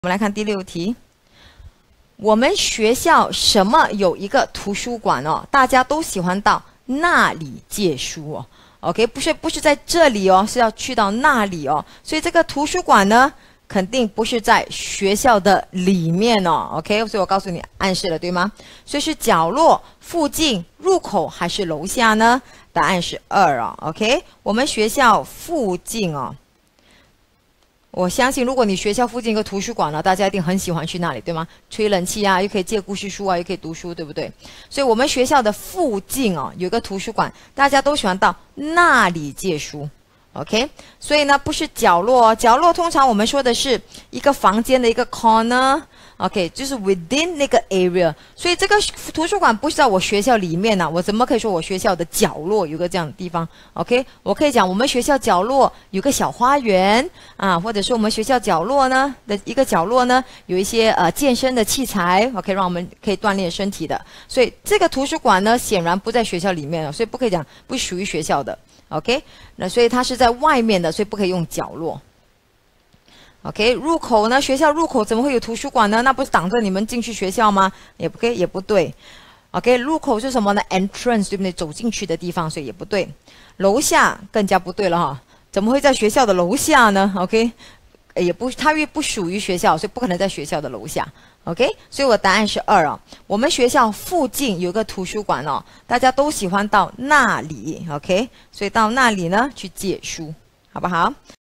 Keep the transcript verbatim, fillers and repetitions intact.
我们来看第六题。我们学校什么有一个图书馆哦？大家都喜欢到那里借书哦。OK， 不是不是在这里哦，是要去到那里哦。所以这个图书馆呢，肯定不是在学校的里面哦。OK， 所以我告诉你暗示了，对吗？所以是角落、附近、入口还是楼下呢？答案是二哦。OK， 我们学校附近哦。我相信，如果你学校附近有个图书馆呢，大家一定很喜欢去那里，对吗？吹冷气啊，又可以借故事书啊，又可以读书，对不对？所以，我们学校的附近哦，有个图书馆，大家都喜欢到那里借书。OK， 所以呢，不是角落哦，角落通常我们说的是一个房间的一个 corner。OK， 就是 within 那个 area， 所以这个图书馆不是在我学校里面呢、啊，我怎么可以说我学校的角落有个这样的地方 ？OK， 我可以讲我们学校角落有个小花园啊，或者是我们学校角落呢的一个角落呢，有一些呃健身的器材 ，OK， 让我们可以锻炼身体的。所以这个图书馆呢，显然不在学校里面了，所以不可以讲不属于学校的。OK， 那所以它是在外面的，所以不可以用角落。OK， 入口呢？学校入口怎么会有图书馆呢？那不是挡着你们进去学校吗？也不可以，也不对。OK， 入口是什么呢 ？Entrance 对不对？走进去的地方，所以也不对。楼下更加不对了哈，怎么会在学校的楼下呢 ？OK， 也不，它又不属于学校，所以不可能在学校的楼下。OK， 所以我答案是二哦。我们学校附近有个图书馆哦，大家都喜欢到那里。OK， 所以到那里呢去借书，好不好？